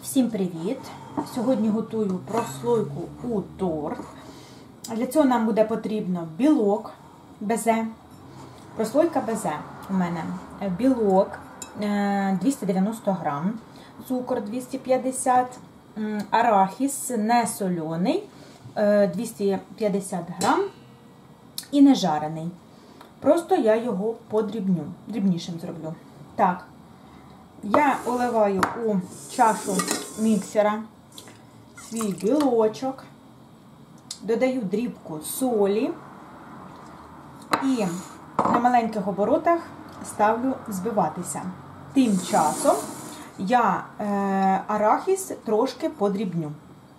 Всім привіт! Сьогодні готую прослойку у торт. Для цього нам буде потрібно білок безе. Прослойка безе у мене. Білок 290 грам, цукор 250, арахіс не соляний 250 грам і не жарений. Просто я його подрібню, дрібнішим зроблю. Так. Я оливаю у чашу міксера свій білочок, додаю дрібку солі і на маленьких оборотах ставлю збиватися. Тим часом я арахіс трошки подрібню.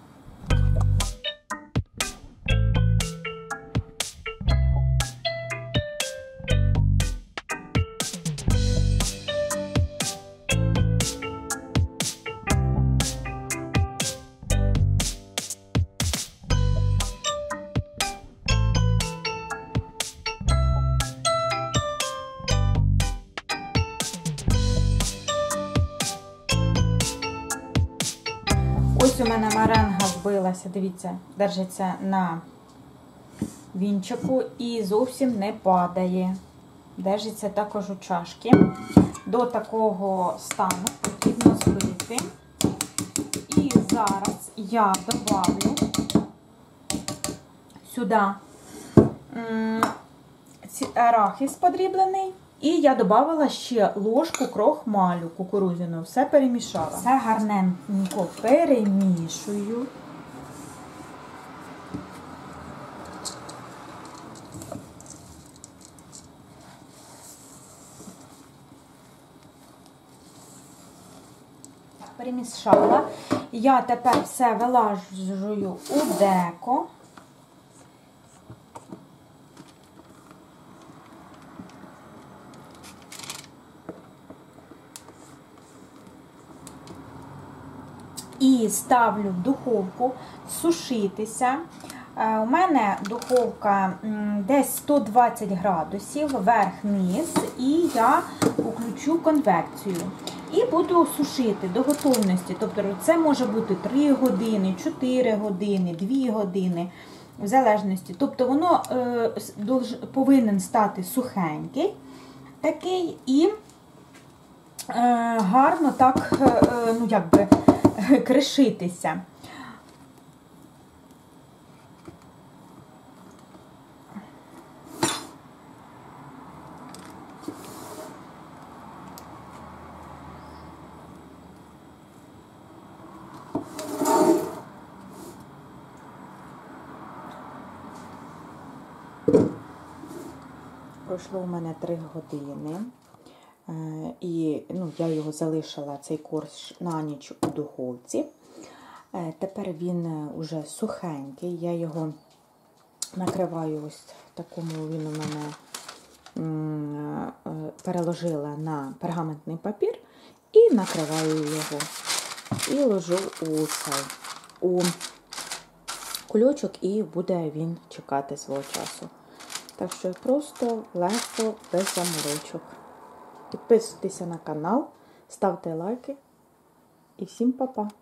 Ось у мене меренга збилася, дивіться, держиться на вінчику і зовсім не падає. Держиться також у чашки. До такого стану потрібно збити. І зараз я добавлю сюди арахіс подріблений. І я додавала ще ложку крохмалю кукурудзяного. Все перемішала. Все гарненько перемішую. Перемішала. Я тепер все вилажую у деко. І ставлю в духовку сушитися. У мене духовка десь 120 градусів, верх-низ, і я включу конвекцію. І буду сушити до готовності. Тобто це може бути 3 години, 4 години, 2 години, в залежності. Тобто воно повинен стати сухенький такий і гарно так, ну якби, кришитися. Пройшло у мене 3 години. І я його залишила, цей корж, на ніч у духовці. Тепер він уже сухенький. Я його накриваю ось в такому, він у мене переложила на пергаментний папір і накриваю його. І ложу у кульочок, і буде він чекати свого часу. Так що просто легко, без заморочок. Підписуйтеся на канал, ставте лайки і всім па-па!